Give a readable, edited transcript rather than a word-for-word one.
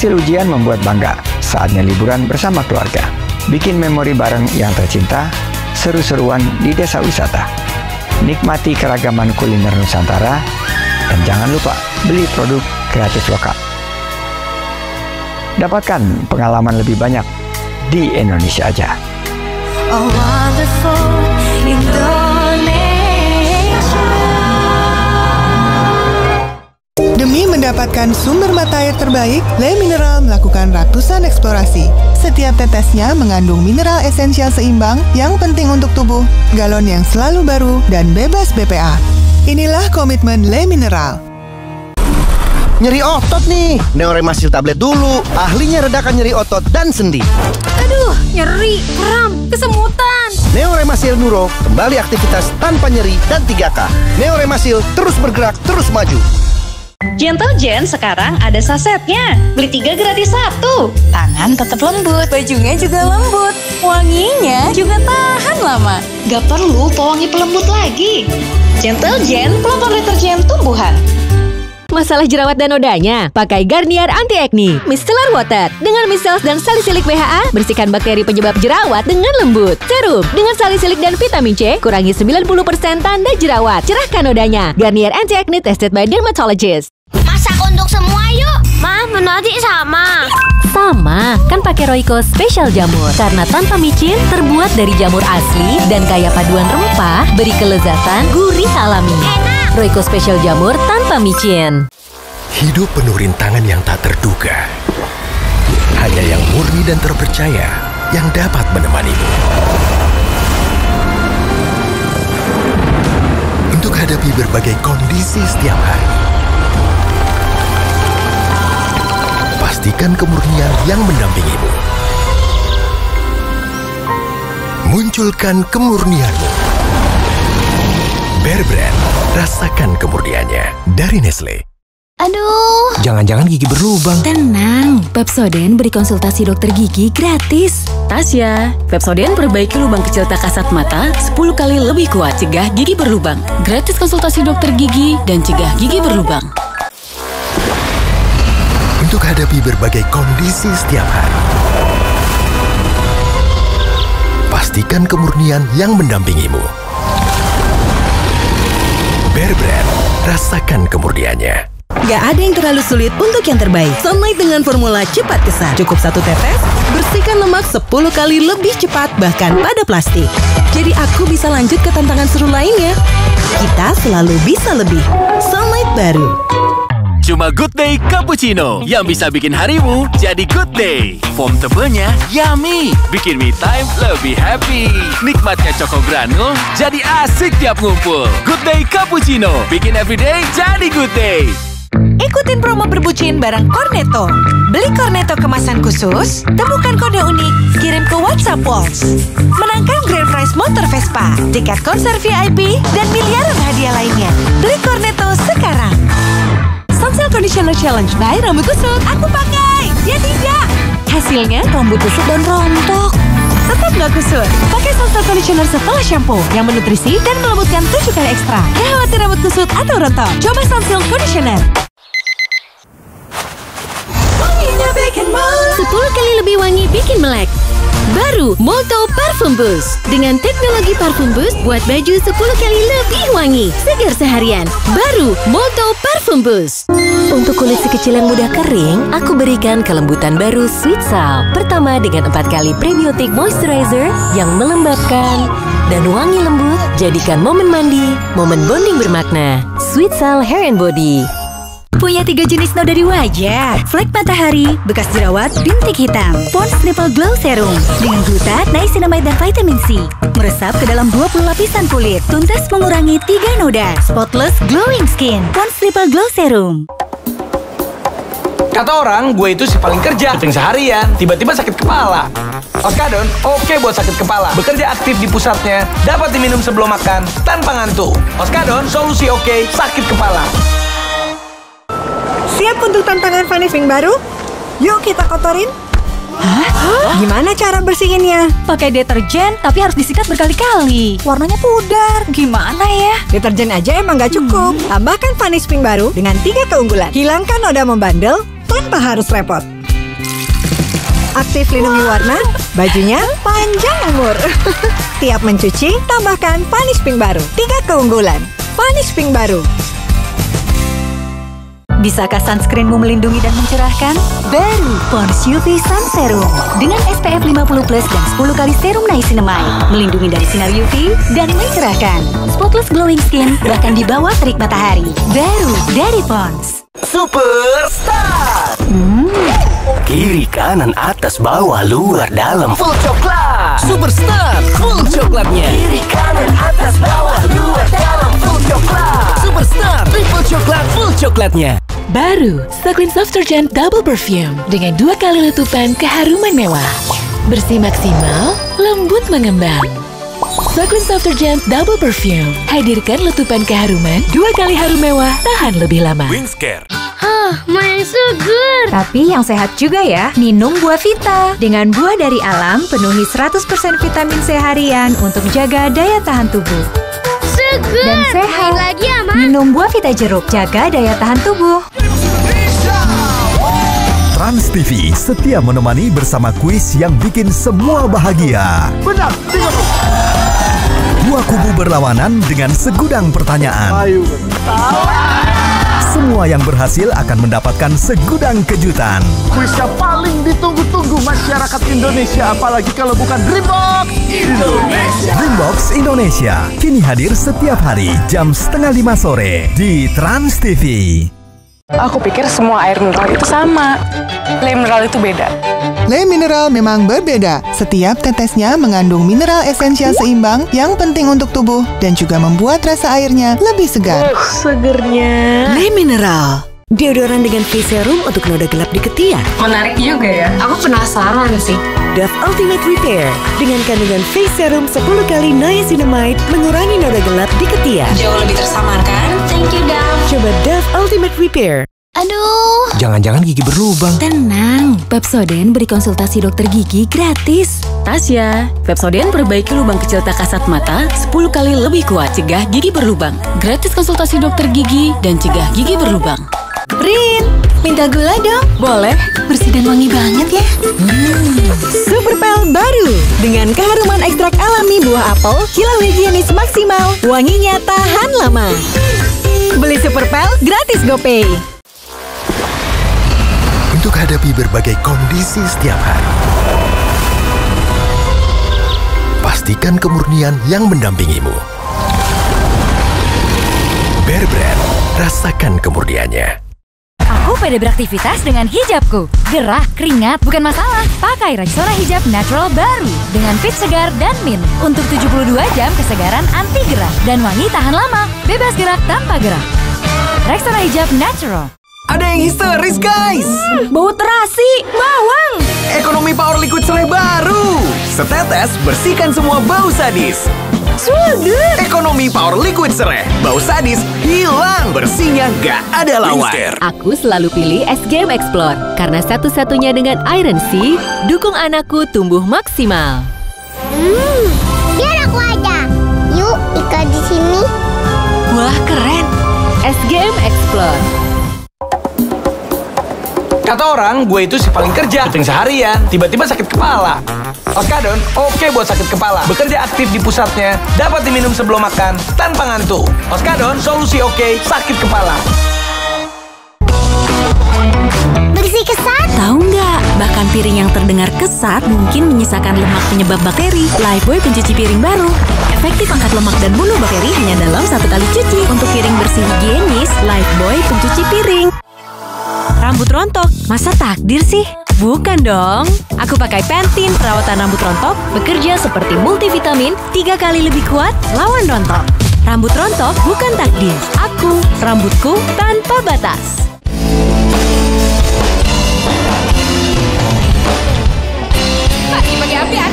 Hasil ujian membuat bangga. Saatnya liburan bersama keluarga. Bikin memori bareng yang tercinta, seru-seruan di desa wisata. Nikmati keragaman kuliner Nusantara, dan jangan lupa beli produk kreatif lokal. Dapatkan pengalaman lebih banyak di Indonesia aja. Oh, wonderful Indonesia. Demi mendapatkan sumber mata air terbaik, Le Mineral melakukan ratusan eksplorasi. Setiap tetesnya mengandung mineral esensial seimbang yang penting untuk tubuh, galon yang selalu baru, dan bebas BPA. Inilah komitmen Le Mineral. Nyeri otot nih, Neoremasil tablet dulu. Ahlinya redakan nyeri otot dan sendi. Aduh, nyeri, kram, kesemutan. Neoremasil Nuro, kembali aktivitas tanpa nyeri dan 3K. Neoremasil terus bergerak, terus maju. Gentle Gen sekarang ada sasetnya. Beli 3 gratis 1. Tangan tetap lembut, bajunya juga lembut. Wanginya juga tahan lama. Gak perlu pewangi pelembut lagi. Gentle Gen pelopor deterjen tumbuhan. Masalah jerawat dan nodanya? Pakai Garnier Anti Acne Micellar Water. Dengan micellar dan salisilik BHA, bersihkan bakteri penyebab jerawat dengan lembut. Serum dengan salisilik dan vitamin C, kurangi 90% tanda jerawat. Cerahkan nodanya. Garnier Anti Acne tested by dermatologist. Masak untuk semua yuk. Ma, menu adik sama. Sama, kan pakai Royco Special Jamur. Karena tanpa micin, terbuat dari jamur asli dan kaya paduan rempah, beri kelezatan gurih alami. Enak. Royco Special Jamur tanpa micin. Hidup penuh rintangan yang tak terduga. Hanya yang murni dan terpercaya yang dapat menemanimu. Untuk hadapi berbagai kondisi setiap hari. Pastikan kemurnian yang mendampingimu. Munculkan kemurnianmu. Bear Brand, rasakan kemurniannya dari Nestle. Aduh. Jangan-jangan gigi berlubang. Tenang, Pepsodent beri konsultasi dokter gigi gratis. Tasya, Pepsodent perbaiki lubang kecil tak kasat mata 10 kali lebih kuat cegah gigi berlubang. Gratis konsultasi dokter gigi dan cegah gigi berlubang. Untuk hadapi berbagai kondisi setiap hari. Pastikan kemurnian yang mendampingimu. Bear Brand, rasakan kemurniannya. Gak ada yang terlalu sulit untuk yang terbaik. Sunlight dengan formula cepat kesat. Cukup 1 tetes, bersihkan lemak 10 kali lebih cepat bahkan pada plastik. Jadi aku bisa lanjut ke tantangan seru lainnya. Kita selalu bisa lebih. Sunlight baru. Cuma Good Day Cappuccino yang bisa bikin harimu jadi good day. Foam tebelnya yummy, bikin me time lebih happy. Nikmatnya Choco Granul jadi asik tiap ngumpul. Good Day Cappuccino, bikin everyday jadi good day. Ikutin promo berbucin bareng Cornetto. Beli Cornetto kemasan khusus, temukan kode unik, kirim ke WhatsApp Walls. Menangkan Grand Prize motor Vespa, tiket konser VIP, dan miliaran hadiah lainnya. Beli Cornetto sekarang. Sunsilk Conditioner Challenge by Rambut Kusut. Aku pakai, dia tidak. Hasilnya rambut kusut dan rontok. Tetap nggak kusut. Pakai Sunsilk Conditioner setelah shampoo yang menutrisi dan melembutkan 7 kali ekstra. Gak khawatir rambut kusut atau rontok. Coba Sunsilk Conditioner. 10 kali lebih wangi bikin melek. Baru Molto Parfum Boost. Dengan teknologi Parfum Boost, buat baju 10 kali lebih wangi. Segar seharian. Baru Molto Parfum Boost. Untuk kulit si kecil yang mudah kering, aku berikan kelembutan baru Sweet Sal. Pertama dengan 4 kali prebiotic moisturizer yang melembabkan dan wangi lembut. Jadikan momen mandi, momen bonding bermakna. Sweet Sal Hair and Body. Punya 3 jenis noda di wajah, flek matahari, bekas jerawat, bintik hitam. Pond's Triple Glow Serum dengan glutat, niacinamide dan vitamin C. Meresap ke dalam 20 lapisan kulit. Tuntas mengurangi 3 noda. Spotless glowing skin. Pond's Triple Glow Serum. Kata orang, gue itu si paling kerja, syuting seharian, tiba-tiba sakit kepala. Oskadon, oke buat sakit kepala. Bekerja aktif di pusatnya, dapat diminum sebelum makan, tanpa ngantuk. Oskadon, solusi oke, sakit kepala. Siap untuk tantangan Funny Pink baru? Yuk kita kotorin. Hah? Gimana cara bersihinnya? Pakai deterjen, tapi harus disikat berkali-kali. Warnanya pudar. Gimana ya? Deterjen aja emang gak cukup. Tambahkan Funny Pink baru dengan 3 keunggulan. Hilangkan noda membandel tanpa harus repot. Aktif lindungi warna, bajunya panjang umur. Tiap mencuci, tambahkan Vanish Pink baru. 3 keunggulan. Vanish Pink baru. Bisakah sunscreenmu melindungi dan mencerahkan? Baru Pond's UV Sun Serum dengan SPF 50+ dan 10 kali serum niacinamide, melindungi dari sinar UV dan mencerahkan. Spotless glowing skin bahkan di bawah terik matahari. Baru dari Pond's. Superstar. Kiri, kanan, atas, bawah, luar, dalam, full coklat. Superstar, full coklatnya. Kiri, kanan, atas, bawah, luar, dalam, full coklat. Superstar, triple coklat, full coklatnya. Baru, Suclean Soft Detergent Double Perfume dengan 2 kali letupan keharuman mewah. Bersih maksimal, lembut mengembang. Suclean Soft Detergent Double Perfume hadirkan letupan keharuman, 2 kali harum mewah, tahan lebih lama. Wingscare. Main seger. Tapi yang sehat juga ya, minum buah Vita. Dengan buah dari alam, penuhi 100% vitamin C harian untuk jaga daya tahan tubuh. Seger. Dan sehat. Main lagi ya, Ma? Minum buah Vita jeruk, jaga daya tahan tubuh. Trans TV setia menemani bersama kuis yang bikin semua bahagia. Benar, Dua kubu berlawanan dengan segudang pertanyaan. Semua yang berhasil akan mendapatkan segudang kejutan. Kuis yang paling ditunggu-tunggu masyarakat Indonesia, apalagi kalau bukan Dreambox Indonesia. Dreambox Indonesia kini hadir setiap hari jam 4:30 sore di Trans TV. Aku pikir semua air mineral itu sama. Le mineral itu beda. Le mineral memang berbeda. Setiap tetesnya mengandung mineral esensial seimbang yang penting untuk tubuh dan juga membuat rasa airnya lebih segar. Segernya. Le mineral, deodoran dengan face serum untuk noda gelap di ketiak. Menarik juga ya. Aku penasaran sih. Dove Ultimate Repair dengan kandungan face serum 10 kali niacinamide mengurangi noda gelap di ketiak. Jauh lebih tersamar kan? Thank you, Dam. Coba Dove Ultimate Repair. Aduh. Jangan-jangan gigi berlubang. Tenang, Pepsodent beri konsultasi dokter gigi gratis. Tasya, Pepsodent perbaiki lubang kecil tak kasat mata 10 kali lebih kuat cegah gigi berlubang. Gratis konsultasi dokter gigi dan cegah gigi berlubang. Rin, minta gula dong. Boleh, bersih dan wangi banget ya. Superpel baru dengan keharuman ekstrak alami buah apel, kilau higienis maksimal, wanginya tahan lama. Beli Superpel gratis GoPay. Untuk hadapi berbagai kondisi setiap hari, pastikan kemurnian yang mendampingimu. Bear Brand, rasakan kemurniannya. Aku pede beraktivitas dengan hijabku. Gerah, keringat, bukan masalah. Pakai Rexona hijab natural baru dengan fit segar dan mint. Untuk 72 jam kesegaran anti gerah dan wangi tahan lama. Bebas gerak tanpa gerah. Rexona hijab natural. Ada yang histeris, guys! Bau terasi, bawang. Ekonomi Power Liquid Serai baru. Setetes bersihkan semua bau sadis. Sudah. Ekonomi Power Liquid Serai. Bau sadis hilang, bersihnya gak ada lawan. Aku selalu pilih SGM Explore karena satu-satunya dengan Iron C, dukung anakku tumbuh maksimal. Biar aku aja. Yuk, ikut di sini. Wah, keren. SGM Explore. Kata orang, gue itu si paling kerja. Syuting seharian, tiba-tiba sakit kepala. Oskadon, oke buat sakit kepala. Bekerja aktif di pusatnya, dapat diminum sebelum makan, tanpa ngantuk. Oskadon, solusi oke, sakit kepala. Bersih kesat. Tahu nggak? Bahkan piring yang terdengar kesat mungkin menyisakan lemak penyebab bakteri. Lifebuoy pencuci piring baru. Efektif angkat lemak dan bunuh bakteri hanya dalam 1 kali cuci. Untuk piring bersih higienis, Lifebuoy pencuci piring. Rambut rontok, masa takdir sih? Bukan dong. Aku pakai Pantene perawatan rambut rontok, bekerja seperti multivitamin, 3 kali lebih kuat lawan rontok. Rambut rontok bukan takdir. Aku, rambutku tanpa batas. Masih pakai api